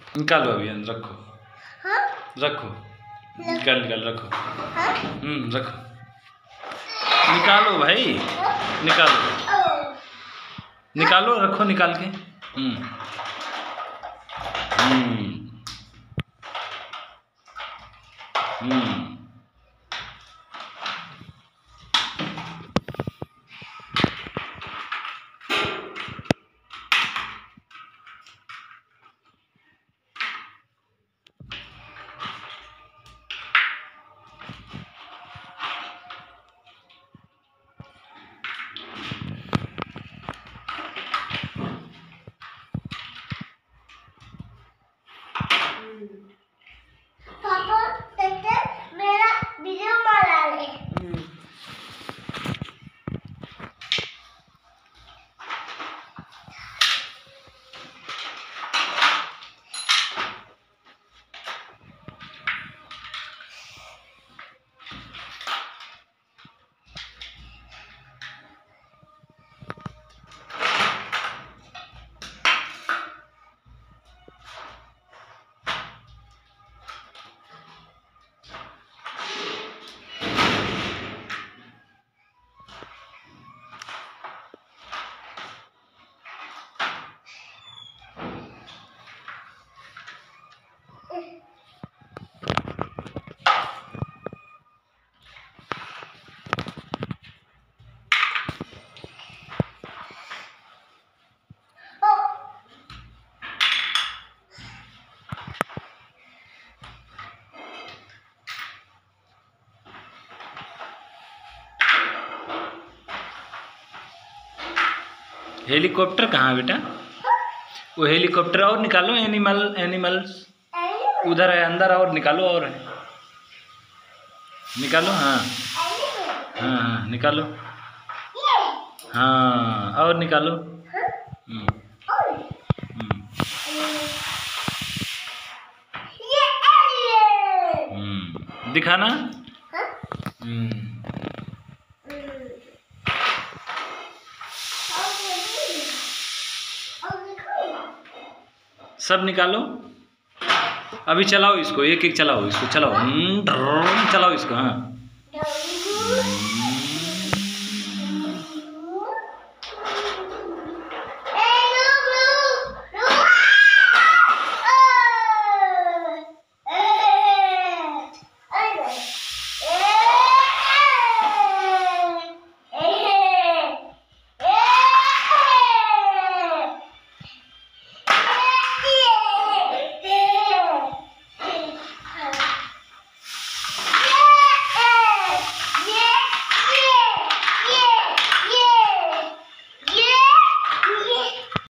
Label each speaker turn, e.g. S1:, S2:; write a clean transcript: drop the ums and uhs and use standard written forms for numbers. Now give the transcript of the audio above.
S1: निकालो अभी अंदर रखो।
S2: हाँ?
S1: रखो, निकाल रखो।
S2: हाँ?
S1: रखो, निकालो भाई, निकालो, निकालो, रखो निकाल के।
S2: पापा देखते मेरा वीडियो बना ले।
S1: हेलीकॉप्टर कहाँ बेटा? वो हेलीकॉप्टर और निकालो, एनिमल्स उधर है, अंदर और निकालो, और है निकालो। हाँ हाँ निकालो। हाँ और निकालो। दिखाना। सब निकालो, अभी चलाओ इसको, एक एक चलाओ इसको, चलाओ, चलाओ इसको। हाँ